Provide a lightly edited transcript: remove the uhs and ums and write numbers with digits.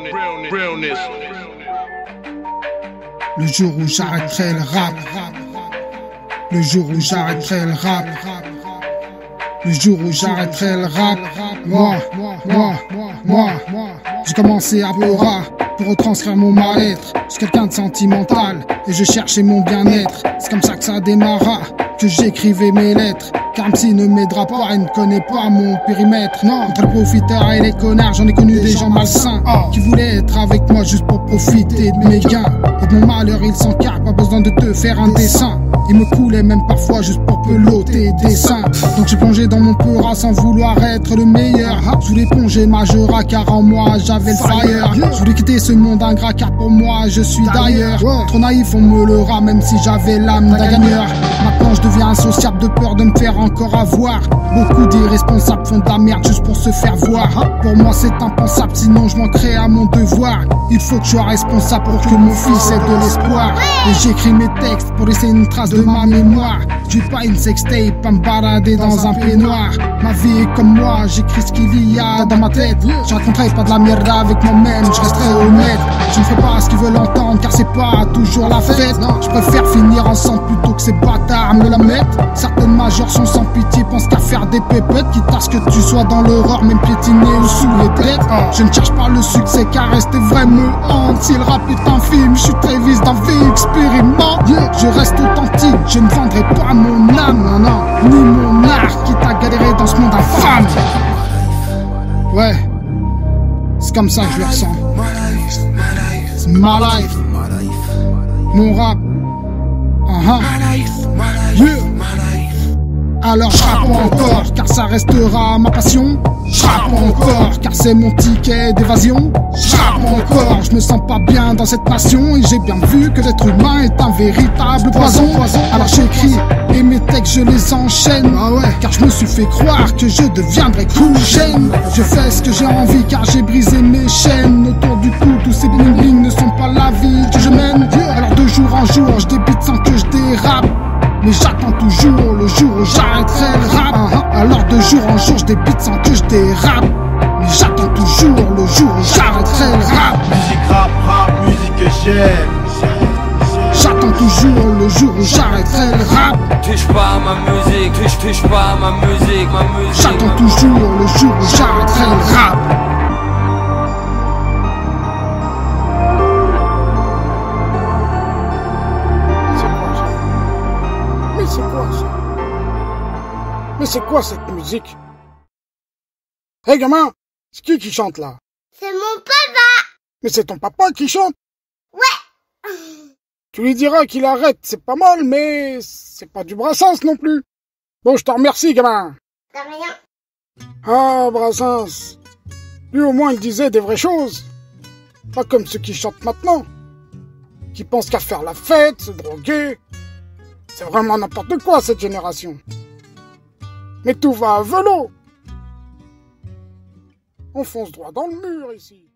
Le jour où j'arrêterai le rap. Le jour où j'arrêterai le rap. Le jour où j'arrêterai le rap. Moi. J'ai commencé à Bora pour retranscrire mon mal-être. Je suis quelqu'un de sentimental et je cherchais mon bien-être. C'est comme ça que ça démarra, que j'écrivais mes lettres. Car MC ne m'aidera pas, il ne connaît pas mon périmètre. Non, entre les profiteurs et les connards, j'en ai connu des gens malsains qui voulaient être avec moi juste pour profiter de mes gains. Et de mon malheur, ils s'encartent, pas besoin de te faire un dessin. Ils me coulaient même parfois juste pour peloter des seins. Donc j'ai plongé dans mon peura sans vouloir être le meilleur. Je voulais plonger Majora car en moi j'avais le fire. Je voulais quitter ce monde ingrat car pour moi je suis d'ailleurs. Trop naïf on me l'aura même si j'avais l'âme d'un gagneur. Maintenant je deviens insociable de peur de me faire encore avoir. Beaucoup d'irresponsables font de la merde juste pour se faire voir. Pour moi c'est impensable sinon je manquerais à mon devoir. Il faut que je sois responsable pour que mon fils ait de l'espoir. Et j'écris mes textes pour laisser une trace de ma mémoire. Je suis pas une sextape à me balader dans un peignoir. Ma vie est comme moi, j'écris ce qu'il y a dans ma tête. Je raconterai pas de la merde avec moi-même, je resterai honnête. Je ne ferai pas ce qu'ils veulent entendre car c'est pas toujours la fête. Je préfère finir ensemble plutôt que ces bâtards me la mettent. Certaines majors sont sans pitié, pensent qu'à faire des pépettes. Quitte à ce que tu sois dans l'horreur, même piétiné ou sous les têtes. Je ne cherche pas le succès car rester vrai me hante. Si le rap est un film, je suis très vis d'un vie expériment. Je reste authentique, je ne vendrai pas mon âme, ni mon art qui t'a galéré dans ce monde infâme. Ouais, c'est comme ça que je le ressens. C'est ma life, mon rap. Alors je rappe encore car ça restera ma passion. Je rappe encore car c'est mon ticket d'évasion. Je rappe encore, je me sens pas bien dans cette nation. Et j'ai bien vu que l'être humain est un véritable poison. Alors j'écris et mes textes je les enchaîne. Car je me suis fait croire que je deviendrais cool chaîne. Je fais ce que j'ai envie car j'ai brisé mes chaînes. Autour du cou tous ces bling bling ne sont pas la vie que je mène. Alors de jour en jour je débite sans que je dérape. Mais j'attends toujours le jour où j'arrêterai le rap. Alors de jour en jour je débite sans que je dérape. Mais j'attends toujours le jour où j'arrêterai le rap. Musique rap, musique que j'aime. J'attends toujours le jour où j'arrêterai le rap. Touche pas à ma musique, touche pas à ma musique, J'attends toujours le jour où j'arrêterai le rap. Mais c'est quoi cette musique? Hé gamin, c'est qui chante là? C'est mon papa. Mais c'est ton papa qui chante? Ouais. Tu lui diras qu'il arrête, c'est pas mal, mais c'est pas du Brassens non plus. Bon, je te remercie gamin. De rien. Ah, Brassens. Lui au moins il disait des vraies choses. Pas comme ceux qui chantent maintenant. Qui pensent qu'à faire la fête, se droguer. C'est vraiment n'importe quoi cette génération. Mais tout va à velo. On fonce droit dans le mur ici.